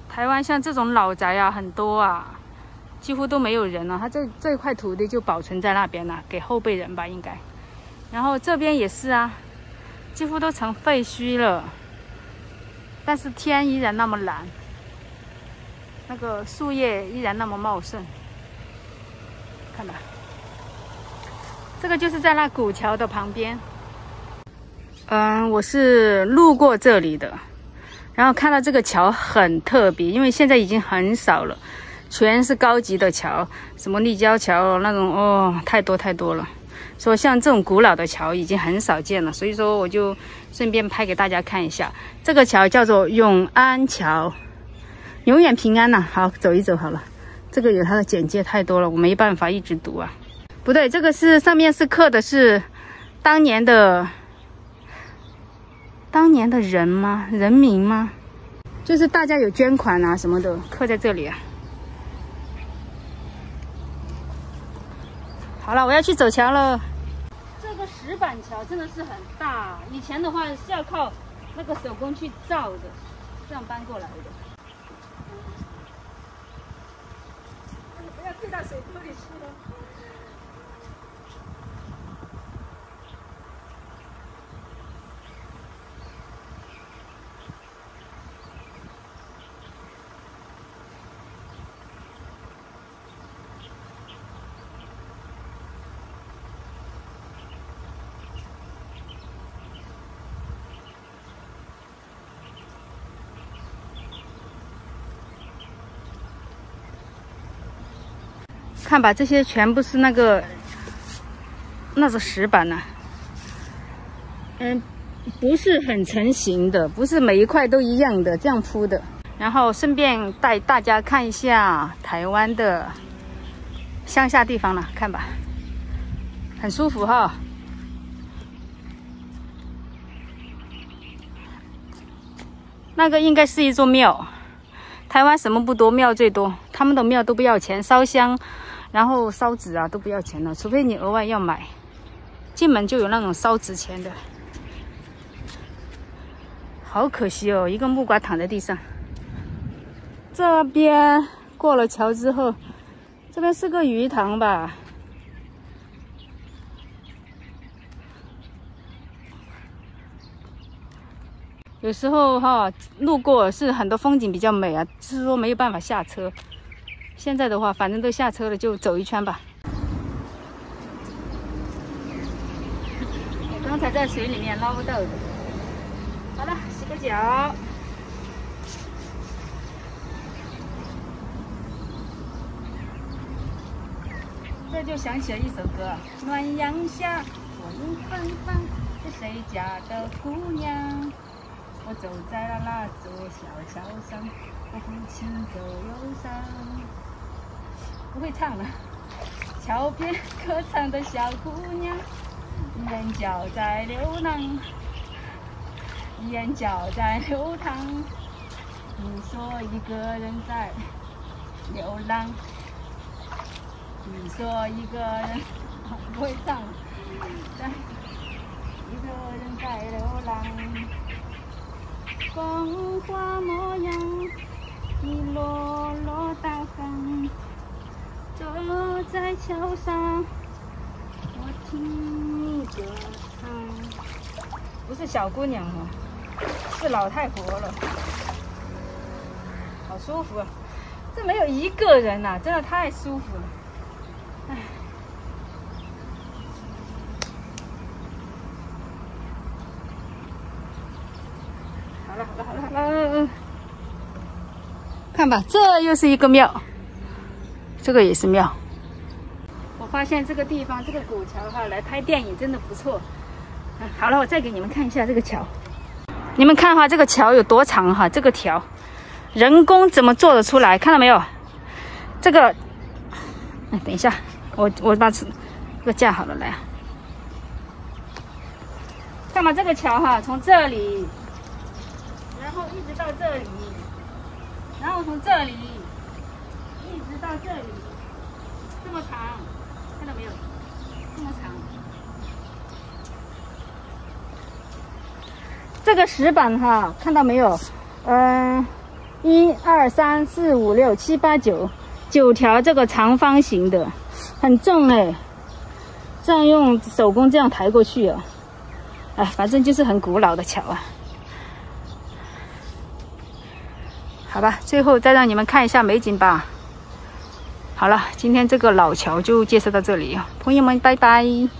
台湾像这种老宅啊，很多啊，几乎都没有人了。它这块土地就保存在那边了，给后辈人吧，应该。然后这边也是啊，几乎都成废墟了，但是天依然那么蓝，那个树叶依然那么茂盛，看吧。这个就是在那古桥的旁边。我是路过这里的，然后看到这个桥很特别，因为现在已经很少了，全是高级的桥，什么立交桥那种哦，太多了。说像这种古老的桥已经很少见了，所以说我就顺便拍给大家看一下。这个桥叫做永安桥，永远平安呐。好，走一走好了。这个有它的简介太多了，我没办法一直读啊。不对，这个是上面是刻的是当年的人吗？人名吗？就是大家有捐款啊什么的，刻在这里啊。好了，我要去走桥了。这个石板桥真的是很大，以前的话是要靠那个手工去造的，这样搬过来的。不要退到水沟里去了。看吧，这些全部是那个石板呐、不是很成型的，不是每一块都一样的这样铺的。然后顺便带大家看一下台湾的乡下地方了，看吧，很舒服哈。那个应该是一座庙，台湾什么不多，庙最多，他们的庙都不要钱，烧香。然后烧纸啊都不要钱了，除非你额外要买。进门就有那种烧纸钱的，好可惜哦，一个木瓜躺在地上。这边过了桥之后，这边是个鱼塘吧？有时候哈，路过是很多风景比较美啊，就是说没有办法下车。现在的话，反正都下车了，就走一圈吧。我刚才在水里面捞到的。好了，洗个脚。这就想起了一首歌：暖阳下，我迎芬芳，是谁家的姑娘？我走在了那座小桥上，我抚琴奏忧伤。不会唱了。桥边歌唱的小姑娘，眼角在流浪，眼角在流淌。你说一个人在流浪，你说一个人不会唱，一个人在流浪。风花模样，你落落大方。走在桥上，我听你歌唱。不是小姑娘哦，是老太婆了，好舒服啊！这没有一个人呐、真的太舒服了。哎，好了，看吧，这又是一个庙。这个也是庙。我发现这个地方，这个古桥哈，来拍电影真的不错。好了，我再给你们看一下这个桥。你们看哈，这个桥有多长哈？这个条，人工怎么做得出来？看到没有？这个，等一下，我把这个架好了来。看嘛，这个桥哈，从这里，然后一直到这里，然后从这里。一直到这里，这么长，看到没有？这么长。这个石板哈，看到没有？ 1、2、3、4、5、6、7、8、9条这个长方形的，很重哎，这样用手工这样抬过去啊，哎，反正就是很古老的桥啊。好吧，最后再让你们看一下美景吧。好了，今天这个老桥就介绍到这里，朋友们，拜拜。